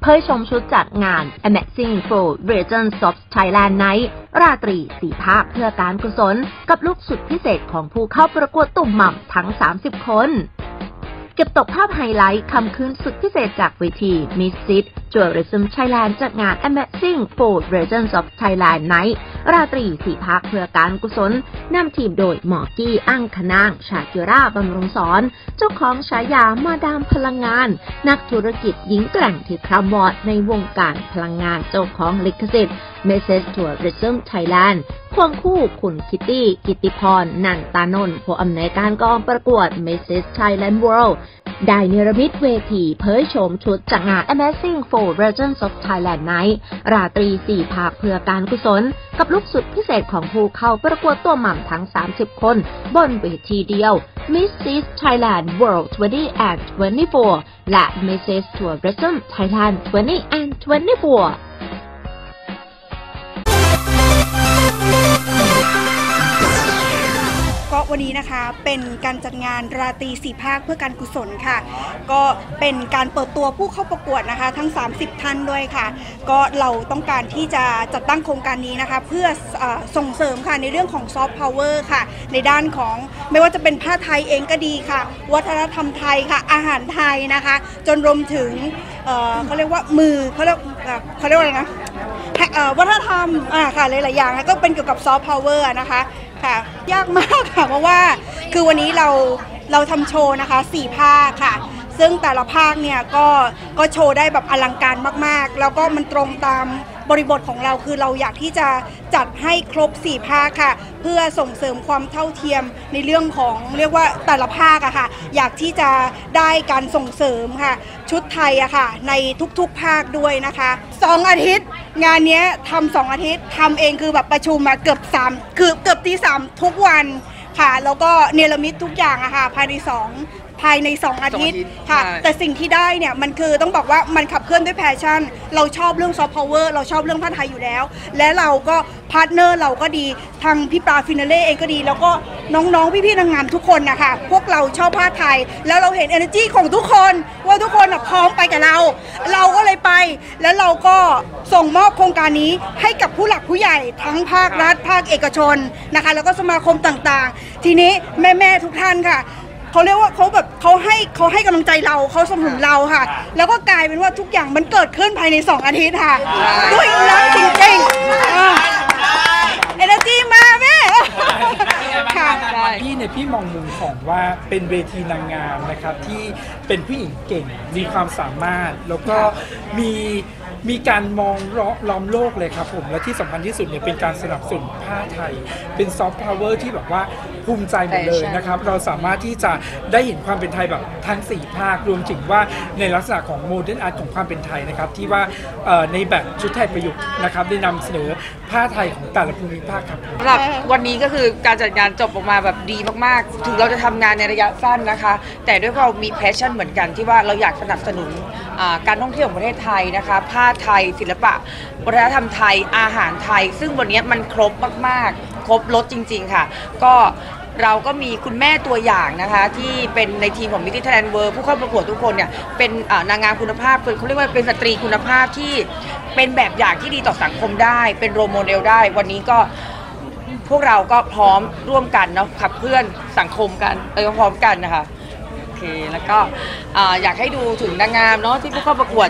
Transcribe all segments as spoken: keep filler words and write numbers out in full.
ผยชมชุดจัดงาน Amazing Four Regions of Thailand Night ราตรีสี่ภาคเพื่อการกุศลกับลุคสุดพิเศษของผู้เข้าประกวดตุ่มหม่ำทั้งสามสิบคนเก็บตกภาพไฮไลท์คำคืนสุดพิเศษจากเวที Misfit Tourism Thailand จากงาน Amazing Four Regions of Thailand Night ราตรีสี่ภาคเพื่อการกุศลนำทีมโดยหมอกี้อั้งคณางชาคิราบำรุงสอนเจ้าของฉายามาดามพลังงานนักธุรกิจหญิงแกร่งที่คร่ำวอดในวงการพลังงานเจ้าของลิขสิทธิ์ Misfit Tourism Thailand ควงคู่คุณคิตตี้กิตติพรนันตานนท์ผู้อำนวยการกองประกวด Misfit Thailand World ได้เนรมิตเวทีเผยโฉมชุดจากงาน Amazing Four Regions of Thailand Night ราตรีสี่ภาคเพื่อการกุศลกับลุคสุดพิเศษของผู้เข้าประกวดตัวหม่ำทั้งสามสิบคนบนเวทีเดียว Misfit Thailand World ยี่สิบ and ยี่สิบสี่และ Misfit Tourism Thailand ยี่สิบ and ยี่สิบสี่ก็วันนี้นะคะเป็นการจัดงานราตรีสี่ภาคเพื่อการกุศลค่ะก็เป็นการเปิดตัวผู้เข้าประกวดนะคะทั้งสามสิบท่านด้วยค่ะก็เราต้องการที่จะจัดตั้งโครงการนี้นะคะเพื่อส่งเสริมค่ะในเรื่องของซอฟต์พาวเวอร์ค่ะในด้านของไม่ว่าจะเป็นผ้าไทยเองก็ดีค่ะวัฒนธรรมไทยค่ะอาหารไทยนะคะจนรวมถึงเขาเรียกว่ามือเขาเรียกเขาเรียกว่าอะไรนะวัฒนธรรมอ่าค่ะหลายๆอย่างก็เป็นเกี่ยวกับซอฟต์พาวเวอร์นะคะค่ะยากมากค่ะเพราะว่าคือวันนี้เราเราทำโชว์นะคะสี่ภาคค่ะซึ่งแต่ละภาคเนี่ยก็ก็โชว์ได้แบบอลังการมากๆแล้วก็มันตรงตามบริบทของเราคือเราอยากที่จะจัดให้ครบสี่ภาคค่ะเพื่อส่งเสริมความเท่าเทียมในเรื่องของเรียกว่าแต่ละภาคอะค่ะอยากที่จะได้การส่งเสริมค่ะชุดไทยอะค่ะในทุกๆภาคด้วยนะคะสองอาทิตย์งานนี้ทำสองอาทิตย์ทำเองคือแบบประชุมมาเกือบสามคือเกือบตีสามทุกวันค่ะแล้วก็เนรมิตทุกอย่างอะค่ะภายในสองภายในสองอาทิตย์ค่ะแต่สิ่งที่ได้เนี่ยมันคือต้องบอกว่ามันขับเคลื่อนด้วยแพชชั่นเราชอบเรื่องซอฟต์พาวเวอร์เราชอบเรื่องผ้าไทยอยู่แล้วและเราก็พาร์ทเนอร์เราก็ดีทางพี่ปลาฟินาเล่เองก็ดีแล้วก็น้องๆพี่ๆนางงามทุกคนนะคะพวกเราชอบผ้าไทยแล้วเราเห็น energy ของทุกคนว่าทุกคนพร้อมไปกับเราเราก็เลยไปแล้วเราก็ส่งมอบโครงการนี้ให้กับผู้หลักผู้ใหญ่ทั้งภาครัฐภาคเอกชนนะคะแล้วก็สมาคมต่างๆทีนี้แม่ๆทุกท่านค่ะเขาเรียกว่าเขาแบบเขาให้เขาให้กำลังใจเราเขาสนับสนุนเราค่ะแล้วก็กลายเป็นว่าทุกอย่างมันเกิดขึ้นภายในสองอาทิตย์ค่ะด้วยรักจริงๆเอเนอร์จีมาแม่ค่ะพี่เนี่ยพี่มองมุมของว่าเป็นเวทีนางงามนะครับที่เป็นผู้หญิงเก่งมีความสามารถแล้วก็มีมีการมองล้อมโลกเลยครับผมและที่สำคัญที่สุดเนี่ยเป็นการสนับสนุนผ้าไทยเป็นซอฟต์พาวเวอร์ที่แบบว่าภูมิใจหมดเลยนะครับเราสามารถที่จะได้เห็นความเป็นไทยแบบทั้งสี่ภาครวมถึงว่าในลักษณะของโมเดิร์นอาร์ตของความเป็นไทยนะครับที่ว่าในแบบชุดไทยประยุกต์นะครับได้นำเสนอผ้าไทยของแต่ละภูมิภาคครับสำหรับวันนี้ก็คือการจัดงานจบออกมาแบบดีมากๆถึงเราจะทำงานในระยะสั้นนะคะแต่ด้วยเรามีแพชชั่นเหมือนกันที่ว่าเราอยากสนับสนุนการท่องเที่ยวของประเทศไทยนะคะผ้าไทยศิลปะวัฒนธรรมไทยอาหารไทยซึ่งวันนี้มันครบมากๆครบรสจริงๆค่ะก็เราก็มีคุณแม่ตัวอย่างนะคะที่เป็นในทีมของ Misfit Thailand World ผู้เข้าประกวดทุกคนเนี่ยเป็นนางงามคุณภาพเขาเรียกว่าเป็นสตรีคุณภาพที่เป็นแบบอย่างที่ดีต่อสังคมได้เป็นโรลโมเดลได้วันนี้ก็พวกเราก็พร้อมร่วมกันเนาะขับเคลื่อนสังคมกันไปพร้อมกันนะคะโอเคแล้วก็อยากให้ดูถึงนางงามเนาะที่ผู้เข้าประกวด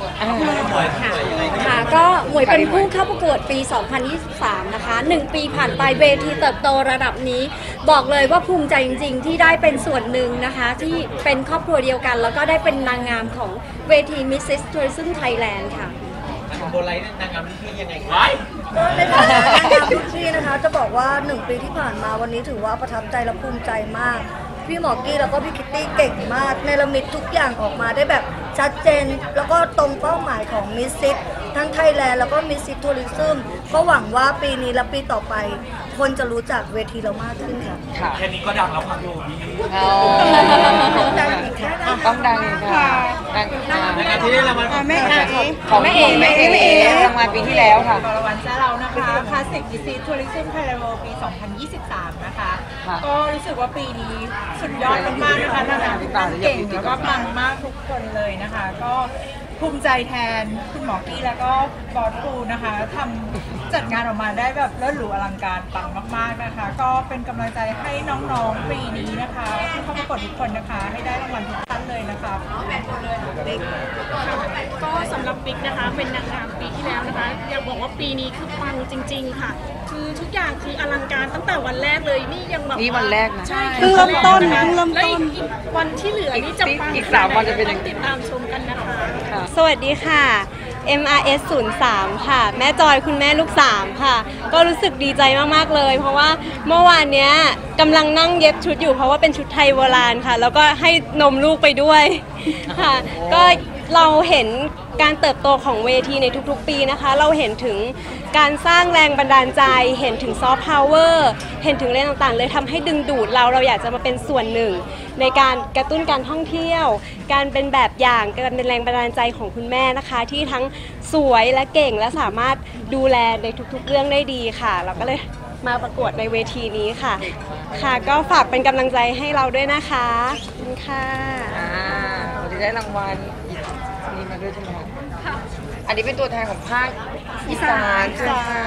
ค่ะก็หมวยเป็นผู้เข้าประกวดปี สองพันยี่สิบสาม นะคะหนึ่งปีผ่านไปเวทีเติบโตระดับนี้บอกเลยว่าภูมิใจจริงๆที่ได้เป็นส่วนหนึ่งนะคะที่เป็นครอบครัวเดียวกันแล้วก็ได้เป็นนางงามของเวที Misfit Tourism Thailand ค่ะโบไลท์นางงามรุ่นพี่ยังไงก็ในฐานะนางงามรุ่นพี่นะคะจะบอกว่าหนึ่งปีที่ผ่านมาวันนี้ถือว่าประทับใจและภูมิใจมากพี่หมอกี้แล้วก็พี่คิตตี้เก่งมากเนรมิตทุกอย่างออกมาได้แบบชัดเจนแล้วก็ตรงเป้าหมายของมิสซิททั้งไทยแลนด์แล้วก็มิสซิททัวริซึมก็หวังว่าปีนี้และปีต่อไปคนจะรู้จักเวทีเรามากขึ้นค่ะแค่นี้ก็ดังแล้วครับโยมต้องดังอีกแค่นั้นต้องดังค่ะดังงานที่ได้รางวัลแม่เอ๋ของแม่เอ๋แม่เอ๋รางวัลปีที่แล้วค่ะรางวัลจ้าเรานะคะคลาสสิกมิสซิททัวริซึมไทยแลนด์ปี สองพันยี่สิบสาม นะคะก็รู้สึกว่าปีนี้สุดยอดมากๆนะคะนางงามทุกท่านเก่งแล้วก็ปังมากทุกคนเลยนะคะก็ภูมิใจแทนคุณหมอกี้แล้วก็บอสปูนะคะทำจัดงานออกมาได้แบบเลิศหรูอลังการปังมากๆนะคะก็เป็นกำลังใจให้น้องๆปีนี้นะคะผู้เข้าประกวดทุกคนนะคะให้ได้รางวัลทุกท่านเลยนะคะก็สำหรับบิ๊กนะคะเป็นนางงามปีที่แล้วนะคะอยากบอกว่าปีนี้คือปังจริงๆค่ะคือทุกอย่างคืออลังการตั้งแต่วันแรกเลยนี่ยังแบบนี่วันแรกนะใช่เพิ่งเริ่มต้นเพิ่งเริ่มต้นอีกวันที่เหลือนี่จะปังอีกสามวันจะเป็นยังไงติดตามชมกันนะคะสวัสดีค่ะ เอ็ม อาร์ เอส ศูนย์ สาม ค่ะแม่จอยคุณแม่ลูกสามค่ะก็รู้สึกดีใจมากๆเลยเพราะว่าเมื่อวานเนี้ยกำลังนั่งเย็บชุดอยู่เพราะว่าเป็นชุดไทยโบราณค่ะแล้วก็ให้นมลูกไปด้วยค่ะก็เราเห็นการเติบโตของเวทีในทุกๆปีนะคะเราเห็นถึงการสร้างแรงบันดาลใจเห็นถึงซอฟต์พาวเวอร์เห็นถึงเรื่องต่างๆเลยทำให้ดึงดูดเราเราอยากจะมาเป็นส่วนหนึ่งในการกระตุ้นการท่องเที่ยวการเป็นแบบอย่างการเป็นแรงบันดาลใจของคุณแม่นะคะที่ทั้งสวยและเก่งและสามารถดูแลในทุกๆเรื่องได้ดีค่ะเราก็เลยมาประกวดในเวทีนี้ค่ะค่ะก็ฝากเป็นกำลังใจให้เราด้วยนะคะขอบคุณค่ะอ่าวันนี้ได้รางวัลนี่มาด้วยใช่ไหมคะอันนี้เป็นตัวแทนของภาคอีสานใช่ไหมคะ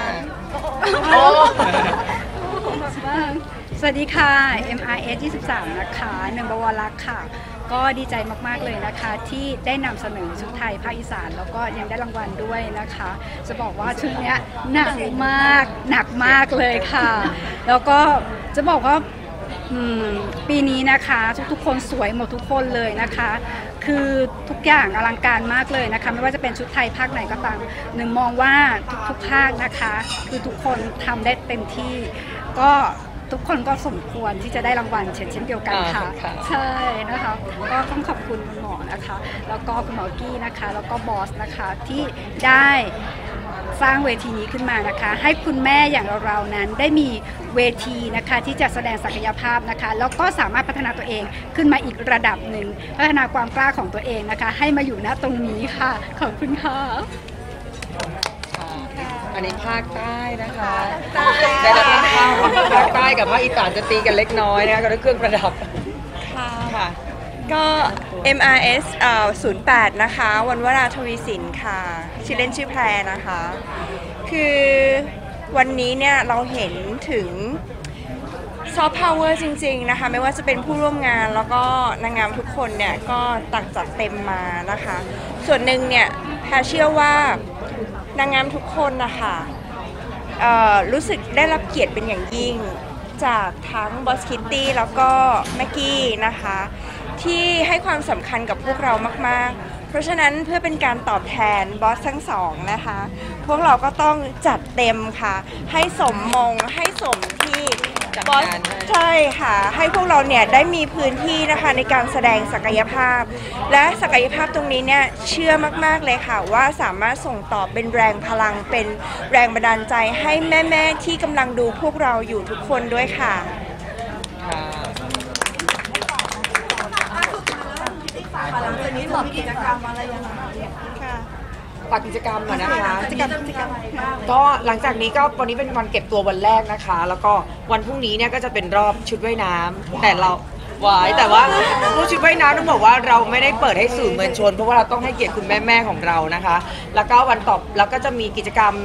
สวัสดีค่ะ เอ็ม อาร์ เอส ยี่สิบสาม นะคะหนึ่งบวรรักษ์ค่ะก็ดีใจมากๆเลยนะคะที่ได้นำเสนอชุดไทยภาคอีสานแล้วก็ยังได้รางวัลด้วยนะคะจะบอกว่าชุดนี้หนักมากหนักมากเลยค่ะแล้วก็จะบอกว่าปีนี้นะคะทุกๆคนสวยหมดทุกคนเลยนะคะคือทุกอย่างอลังการมากเลยนะคะไม่ว่าจะเป็นชุดไทยภาคไหนก็ตามหนึ่งมองว่าทุกๆภาคนะคะคือทุกคนทำได้เต็มที่ก็ทุกคนก็สมควรที่จะได้รางวัลเช่นเช่นเดียวกันค่ะใช่นะคะก็ต้องขอบคุณคุณหมอนะคะแล้วก็คุณหมอกี้นะคะแล้วก็บอสนะคะที่ได้สร้างเวทีนี้ขึ้นมานะคะให้คุณแม่อย่างเราๆนั้นได้มีเวทีนะคะที่จะแสดงศักยภาพนะคะแล้วก็สามารถพัฒนาตัวเองขึ้นมาอีกระดับหนึ่งพัฒนาความกล้าของตัวเองนะคะให้มาอยู่ณตรงนี้ค่ะขอบคุณค่ะอันนี้ภาคใต้นะคะได้รับข้าวภาคใต้กับภาคอีสานจะตีกันเล็กน้อยนะคะกับเครื่องประดับค่ะก็ เอ็ม อาร์ เอส เอ่อ ศูนย์ แปด นะคะวันวราทวีสินค่ะชื่อเล่นชื่อแพรนะคะคือวันนี้เนี่ยเราเห็นถึงซอฟต์พาวเวอร์จริงๆนะคะไม่ว่าจะเป็นผู้ร่วมงานแล้วก็นางงามทุกคนเนี่ยก็ต่างจัดเต็มมานะคะส่วนหนึ่งเนี่ยแพรเชื่อว่านางงามทุกคนนะคะรู้สึกได้รับเกียรติเป็นอย่างยิ่งจากทั้งบอสคิตตี้แล้วก็แม็กกี้นะคะที่ให้ความสำคัญกับพวกเรามากๆเพราะฉะนั้นเพื่อเป็นการตอบแทนบอสทั้งสองนะคะพวกเราก็ต้องจัดเต็มค่ะให้สมมงให้สมที่บอสใช่ค่ะให้พวกเราเนี่ยได้มีพื้นที่นะคะในการแสดงศักยภาพและศักยภาพตรงนี้เนี่ยเชื่อมากๆเลยค่ะว่าสามารถส่งต่อเป็นแรงพลังเป็นแรงบันดาลใจให้แม่ๆที่กำลังดูพวกเราอยู่ทุกคนด้วยค่ะหลังจากนี้มีกิจกรรมอะไรยังไงค่ะฝากกิจกรรมก่อนนะคะกิจกรรมกิจกรรมก็หลังจากนี้ก็วันนี้เป็นวันเก็บตัววันแรกนะคะแล้วก็วันพรุ่งนี้เนี่ยก็จะเป็นรอบชุดว่ายน้ำแต่เราไว้แต่ว่ารูปชุดว่ายน้ำต้องบอกว่าเราไม่ได้เปิดให้สื่อมวลชนเพราะว่าเราต้องให้เกียรติคุณแม่ๆของเรานะคะแล้วก็วันต่อแล้วก็จะมีกิจกรรม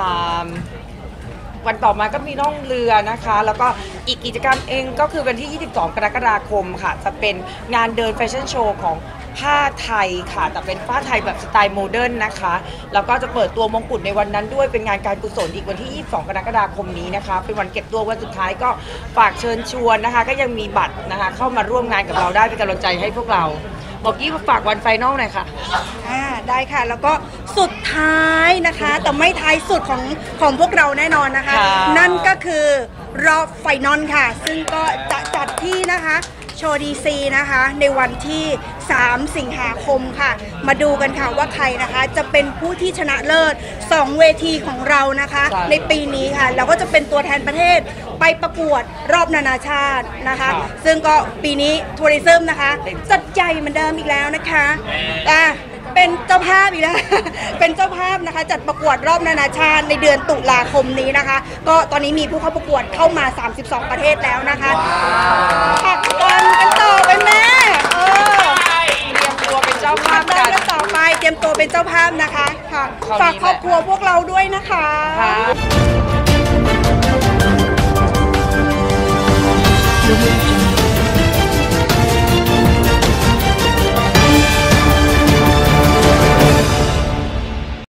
วันต่อมาก็มีล่องเรือนะคะแล้วก็อีกกิจกรรมเองก็คือวันที่ยี่สิบสองกรกฎาคมค่ะจะเป็นงานเดินแฟชั่นโชว์ของผ้าไทยค่ะแต่เป็นผ้าไทยแบบสไตล์โมเดิร์นนะคะแล้วก็จะเปิดตัวมงกุฎในวันนั้นด้วยเป็นงานการกุศลอีกวันที่ยี่สิบสองกรกฎาคมนี้นะคะเป็นวันเก็บตัววันสุดท้ายก็ฝากเชิญชวนนะคะก็ยังมีบัตรนะคะเข้ามาร่วมงานกับเราได้เป็นกำลังใจให้พวกเราบอกกี้ฝากวันไฟนอลหน่อยค่ะอ่าได้ค่ะแล้วก็สุดท้ายนะคะแต่ไม่ท้ายสุดของของพวกเราแน่นอนนะคะนั่นก็คือรอบไฟนอลค่ะซึ่งก็จะจัดที่นะคะโชว์ดีซีนะคะในวันที่สามสิงหาคมค่ะมาดูกันค่ะว่าใครนะคะจะเป็นผู้ที่ชนะเลิศสองเวทีของเรานะคะในปีนี้ค่ะเราก็จะเป็นตัวแทนประเทศไปประกวดรอบนานาชาตินะคะซึ่งก็ปีนี้ทัวริซึมนะคะจัดใหญ่เหมือนเดิมอีกแล้วนะคะอ่ะเป็นเจ้าภาพอีกแล้วเป็นเจ้าภาพนะคะจัดประกวดรอบนานาชาติในเดือนตุลาคมนี้นะคะก็ตอนนี้มีผู้เข้าประกวดเข้ามาสามสิบสองประเทศแล้วนะคะผลักดันกันต่อไปแม่เออเตรียมตัวเป็นเจ้าภาพกันต่อไปตรียมตัวเป็นเจ้าภาพนะคะค่ะฝากครอบครัวพวกเราด้วยนะคะยกมือ